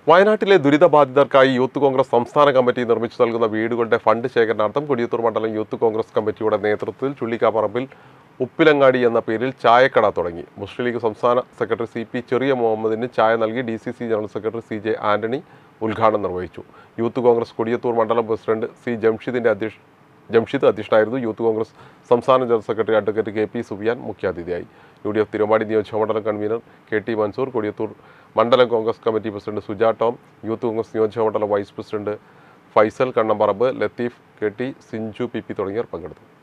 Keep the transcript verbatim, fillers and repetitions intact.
വയനാട്ടിലെ ദുരിതബാധിതർക്കായി യൂത്ത് കോൺഗ്രസ് സംസ്ഥാന കമ്മിറ്റി നിർമ്മിച്ചു നൽകുന്ന വീടുകളുടെ ഫണ്ട് ശേഖരണാർത്ഥം കൊടിയത്തൂർ മണ്ഡലം യൂത്ത് കോൺഗ്രസ് കമ്മിറ്റിയുടെ നേതൃത്വത്തിൽ ചുള്ളിക്കാപ്പറമ്പിൽ ഉപ്പിലങ്ങാടി എന്ന പേരിൽ ചായക്കട തുടങ്ങി. മുസ്ലിം ലീഗ് സംസ്ഥാന സെക്രട്ടറി സി പി ചെറിയ മുഹമ്മദിന് ചായ നൽകി D C C general secretary C J Antony ഉദ്ഘാടനം നിർവഹിച്ചു. യൂത്ത് കോൺഗ്രസ് കൊടിയത്തൂർ മണ്ഡലം പ്രസിഡന്റ് സി ജംഷിദിന്റെ അധ്യക്ഷ ജംഷിദ് അധ്യക്ഷനായിരുന്നു. യൂത്ത് കോൺഗ്രസ് സംസ്ഥാന general secretary advocate K P Sufiyan മുഖ്യാതിഥിയായി. യു ഡി എഫ് തിരുവമ്പാടി നിയോജകമണ്ഡലം convener K T Mansoor, Kodiyathur മണ്ഡലം Congress committee president Suja Tom, youth Congress നിയോജകമണ്ഡലം vice president Faisal Kannamparamb, Latheef K T, Sinchu P P തുടങ്ങിയവർ പങ്കെടുത്തു.